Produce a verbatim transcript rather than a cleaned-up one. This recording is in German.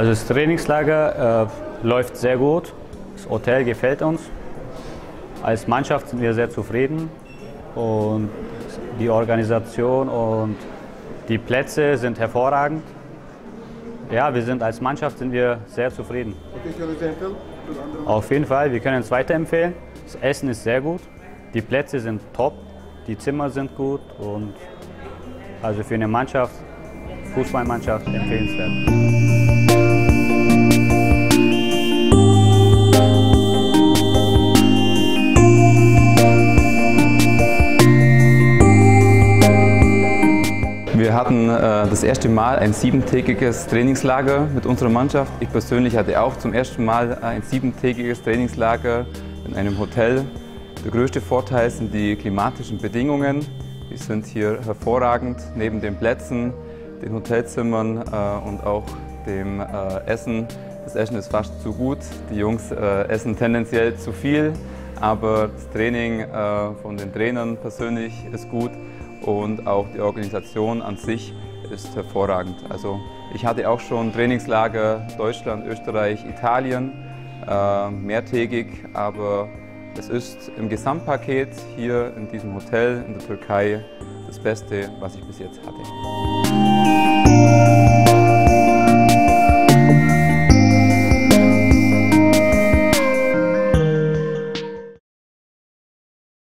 Also das Trainingslager äh, läuft sehr gut, das Hotel gefällt uns. Als Mannschaft sind wir sehr zufrieden und die Organisation und die Plätze sind hervorragend. Ja, wir sind als Mannschaft sind wir sehr zufrieden. Okay, können Sie empfehlen? Auf jeden Fall, wir können es weiterempfehlen. Das Essen ist sehr gut, die Plätze sind top, die Zimmer sind gut und also für eine Mannschaft, Fußballmannschaft empfehlenswert. Wir hatten äh, das erste Mal ein siebentägiges Trainingslager mit unserer Mannschaft. Ich persönlich hatte auch zum ersten Mal ein siebentägiges Trainingslager in einem Hotel. Der größte Vorteil sind die klimatischen Bedingungen. Die sind hier hervorragend, neben den Plätzen, den Hotelzimmern äh, und auch dem äh, Essen. Das Essen ist fast zu gut. Die Jungs äh, essen tendenziell zu viel, aber das Training äh, von den Trainern persönlich ist gut. Und auch die Organisation an sich ist hervorragend. Also ich hatte auch schon Trainingslager Deutschland, Österreich, Italien, äh, mehrtägig, aber es ist im Gesamtpaket hier in diesem Hotel in der Türkei das Beste, was ich bis jetzt hatte.